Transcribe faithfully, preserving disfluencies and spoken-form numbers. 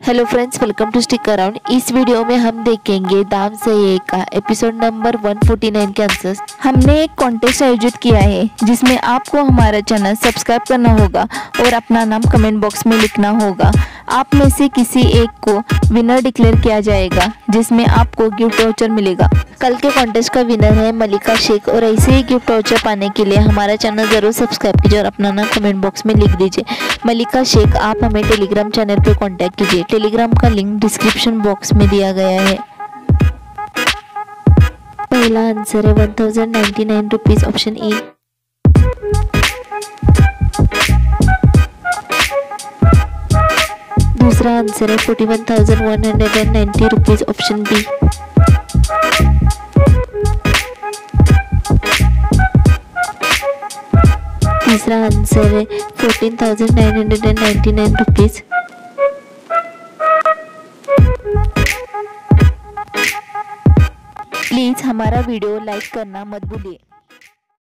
Hello friends, welcome to stick around. इस वीडियो में हम देखेंगे दाम से ये का एपिसोड नंबर एक सौ उनचास के आंसर्स। हमने एक कॉन्टेस्ट आयोजित किया है जिसमें आपको हमारा चैनल सब्सक्राइब करना होगा और अपना नाम कमेंट बॉक्स में लिखना होगा। आप में से किसी एक को विनर डिक्लेयर किया जाएगा जिसमें आपको गिफ्ट वाउचर मिलेगा। कल के कॉन्टेस्ट का विनर है मलिका शेख और ऐसे ही गिफ्ट वाउचर पाने के लिए हमारा चैनल जरूर सब्सक्राइब कीजिए और अपना नाम कमेंट बॉक्स में लिख दीजिए। मलिका शेख, आप हमें टेलीग्राम चैनल पे कांटेक्ट कीजिए। टेलीग्राम का लिंक डिस्क्रिप्शन बॉक्स में दिया गया है। पहला आंसर है one thousand ninety nine rupees, option E. दूसरा आंसर है forty one thousand one hundred and ninety rupees, option B. तीसरा आंसर है fourteen thousand nine hundred and ninety nine rupees. Please हमारा वीडियो लाइक करना मत भूलिए।